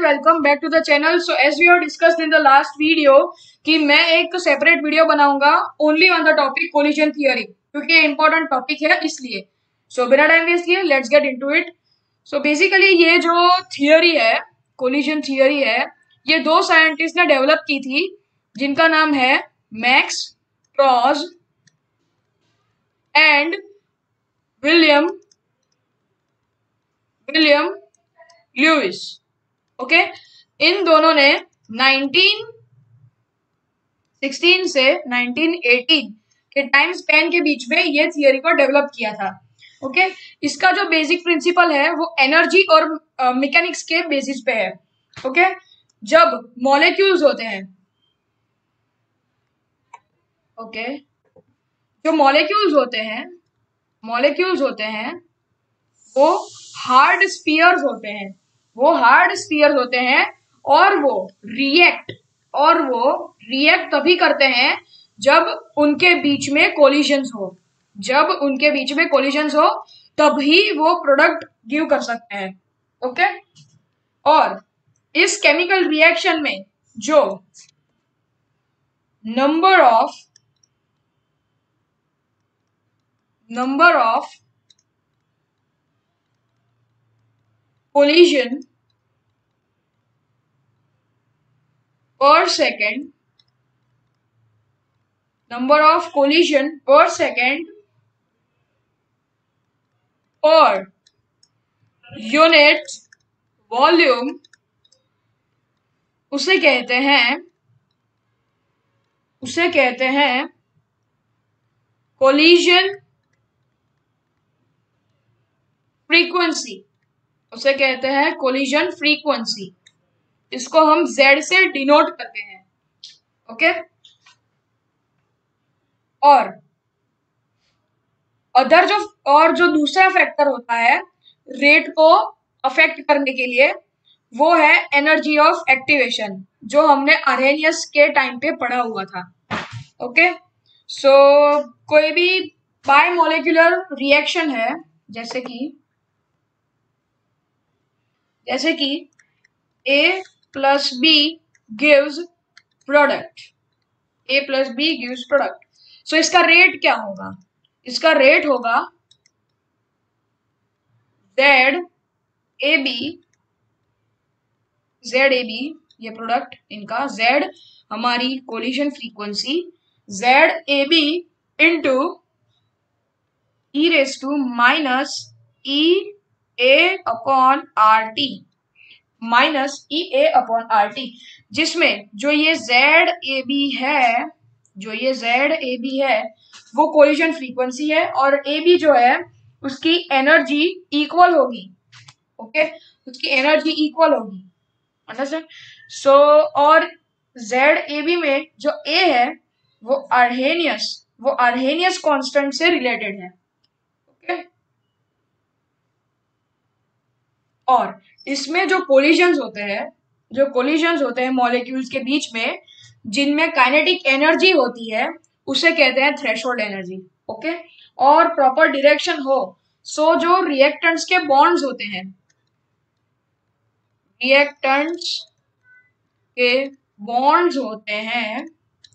Welcome back to the channel. So as we have discussed in the last video कि मैं एक separate video बनाऊंगा only on the topic collision theory, क्योंकि ये important topic है इसलिए। सो बिना टाइम वेस्ट किए let's get into it. So basically ये जो थियरी है, कोलिजन थियरी है, ये दो साइंटिस्ट ने डेवलप की थी जिनका नाम है Max Trautz and William Lewis. Okay, इन दोनों ने 1916 से 1918 के टाइम स्पैन के बीच में ये थियरी को डेवलप किया था। ओके, इसका जो बेसिक प्रिंसिपल है वो एनर्जी और मैकेनिक्स के बेसिस पे है। ओके, जब मॉलिक्यूल्स होते हैं, ओके, जो मॉलिक्यूल्स होते हैं वो हार्ड स्फीयर्स होते हैं और वो रिएक्ट तभी करते हैं जब उनके बीच में कोलिजन्स हो, तभी वो प्रोडक्ट गिव कर सकते हैं। ओके, और इस केमिकल रिएक्शन में जो number of collision per second per unit volume, उसे कहते हैं कोलिजन फ्रीक्वेंसी। इसको हम Z से डिनोट करते हैं। ओके, और जो दूसरा फैक्टर होता है रेट को अफेक्ट करने के लिए, वो है एनर्जी ऑफ एक्टिवेशन, जो हमने अरेनियस के टाइम पे पढ़ा हुआ था। ओके, सो कोई भी बायोमोलिकुलर रिएक्शन है, जैसे कि A plus B gives product, सो इसका रेट क्या होगा? इसका रेट होगा ZAB, ये प्रोडक्ट इनका, Z हमारी collision frequency, ZAB into E⁻⁴ जिसमें जो ये ZAB है वो कोलिजन फ्रीक्वेंसी है, और AB जो है उसकी एनर्जी इक्वल होगी। ओके, उसकी एनर्जी इक्वल होगी, अंडरस्टैंड? सो और ZAB में जो A है वो अर्हेनियस कांस्टेंट से रिलेटेड है। ओके, और इसमें जो कोलिजन्स होते हैं मॉलिक्यूल्स के बीच में, जिनमें काइनेटिक एनर्जी होती है, उसे कहते हैं थ्रेशोल्ड एनर्जी। ओके, और प्रॉपर डायरेक्शन हो, सो जो रिएक्टेंट्स के बॉन्ड्स होते हैं,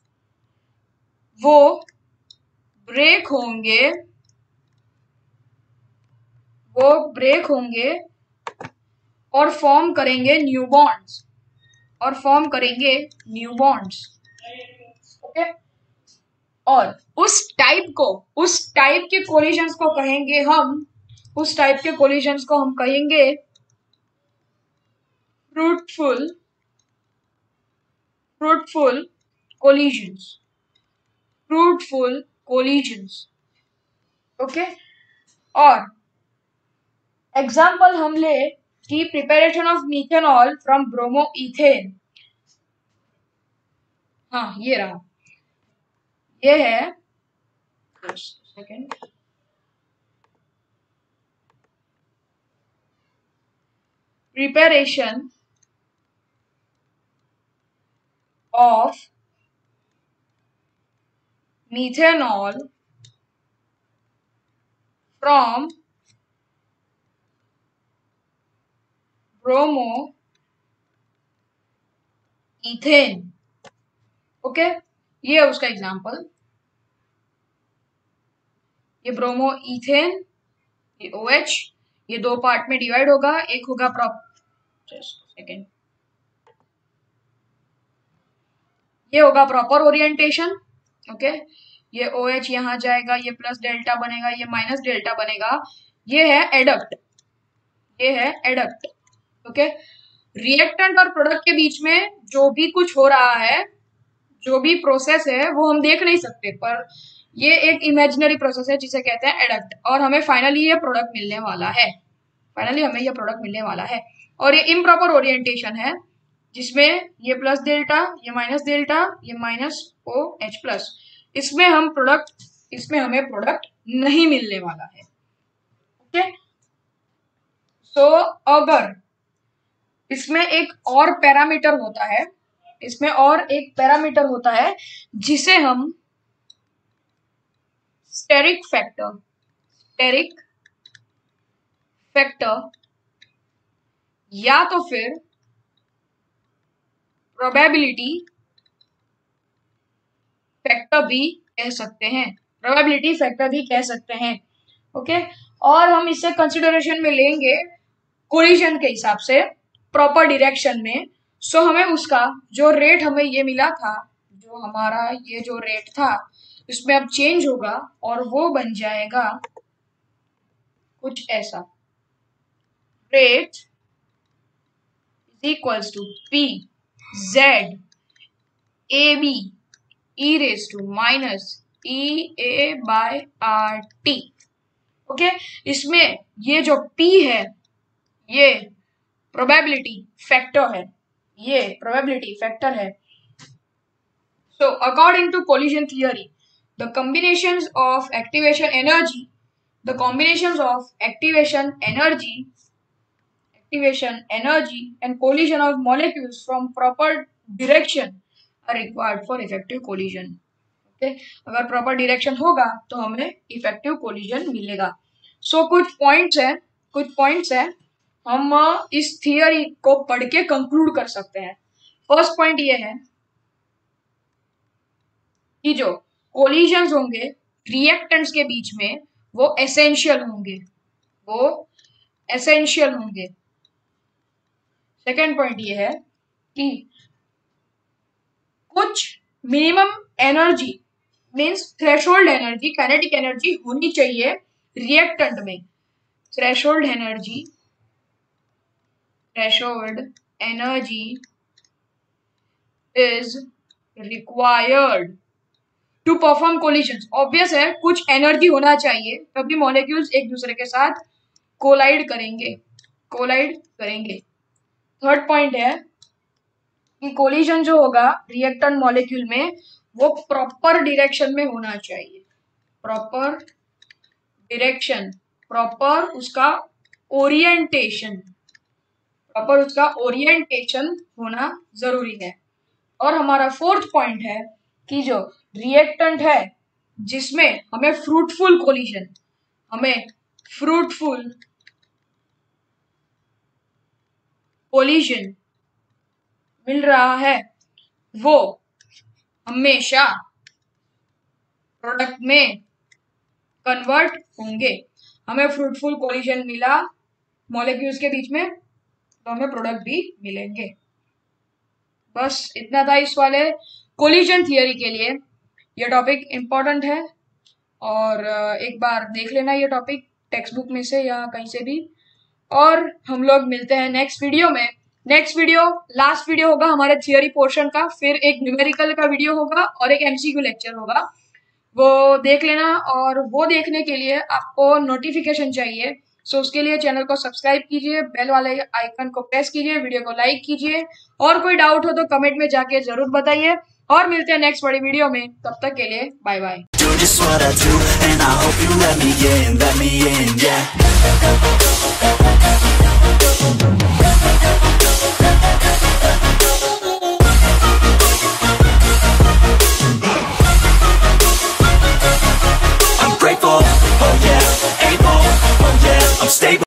वो ब्रेक होंगे और फॉर्म करेंगे न्यू बॉन्ड्स। ओके, और उस टाइप के कोलिजन्स को हम कहेंगे फ्रूटफुल कोलिजन्स। ओके, और एग्जाम्पल हम ले कि preparation of methanol from bromoethane. हाँ, ये है preparation of methanol from ethane. Okay, ये है उसका एग्जांपल। ये ब्रोमो इथेन, ये OH, ये दो पार्ट में डिवाइड होगा। एक होगा सेकेंड, ये होगा प्रॉपर ओरिएंटेशन। ओके, ये OH यहां जाएगा, ये प्लस डेल्टा बनेगा, ये माइनस डेल्टा बनेगा। ये है एडक्ट, ये है एडक्ट। ओके, रिएक्टेंट और प्रोडक्ट के बीच में जो भी कुछ हो रहा है, जो भी प्रोसेस है, वो हम देख नहीं सकते, पर ये एक इमेजिनरी प्रोसेस है जिसे कहते हैं एडक्ट। और हमें फाइनली ये प्रोडक्ट मिलने वाला है, फाइनली हमें ये प्रोडक्ट मिलने वाला है। और ये इम्प्रॉपर ओरिएंटेशन है, जिसमें ये प्लस डेल्टा, ये माइनस डेल्टा, ये माइनस OH प्लस, इसमें हमें प्रोडक्ट नहीं मिलने वाला है। ओके, तो अगर इसमें एक और पैरामीटर होता है, इसमें और एक पैरामीटर होता है जिसे हम स्टेरिक फैक्टर या तो फिर प्रोबेबिलिटी फैक्टर भी कह सकते हैं, प्रोबेबिलिटी फैक्टर भी कह सकते हैं। ओके, और हम इसे कंसिडरेशन में लेंगे कोलिजन के हिसाब से, प्रॉपर डायरेक्शन में। सो हमें उसका जो रेट हमें ये मिला था, जो हमारा ये जो रेट था, इसमें अब चेंज होगा और वो बन जाएगा कुछ ऐसा। Rate is equals to PZ AB e raised to minus EA by RT। Okay, इसमें ये जो P है ये प्रोबेबिलिटी फैक्टर है, ये प्रोबेबिलिटी फैक्टर है। So according to collision theory, the combinations of activation energy and collision of molecules from proper direction are required for effective collision। Okay, अगर proper direction होगा तो हमें इफेक्टिव कोलिजन मिलेगा। सो कुछ points हैं हम इस थियरी को पढ़ के कंक्लूड कर सकते हैं। फर्स्ट पॉइंट ये है कि जो कोलिजन्स होंगे रिएक्टेंट्स के बीच में वो एसेंशियल होंगे, सेकेंड पॉइंट ये है कि कुछ minimum energy means threshold energy, kinetic energy होनी चाहिए रिएक्टेंट में। Threshold energy is required to perform collisions. Obvious है, कुछ एनर्जी होना चाहिए तभी मॉलिक्यूल्स एक दूसरे के साथ कोलाइड करेंगे। थर्ड पॉइंट है कि कोलिजन जो होगा रिएक्टेंट मॉलिक्यूल में वो प्रॉपर डायरेक्शन में होना चाहिए, प्रॉपर डायरेक्शन, प्रॉपर उसका ओरिएंटेशन होना जरूरी है। और हमारा फोर्थ पॉइंट है कि जो रिएक्टेंट है जिसमें हमें फ्रूटफुल कोलिजन मिल रहा है, वो हमेशा प्रोडक्ट में कन्वर्ट होंगे। हमें फ्रूटफुल कोलिजन मिला मॉलिक्यूल्स के बीच में तो हमें प्रोडक्ट भी मिलेंगे। बस इतना था इस वाले कोलिजन थियरी के लिए। ये टॉपिक इम्पोर्टेंट है और एक बार देख लेना ये टॉपिक टेक्स्ट बुक में से या कहीं से भी। और हम लोग मिलते हैं नेक्स्ट वीडियो में। लास्ट वीडियो होगा हमारे थियरी पोर्शन का, फिर एक न्यूमेरिकल का वीडियो होगा और एक MCQ लेक्चर होगा, वो देख लेना। और वो देखने के लिए आपको नोटिफिकेशन चाहिए, सो उसके लिए चैनल को सब्सक्राइब कीजिए, बेल वाले आइकन को प्रेस कीजिए, वीडियो को लाइक कीजिए, और कोई डाउट हो तो कमेंट में जाके जरूर बताइए। और मिलते हैं नेक्स्ट बड़ी वीडियो में, तब तक के लिए bye bye. I'm grateful, oh yeah, able, oh yeah, I'm stable.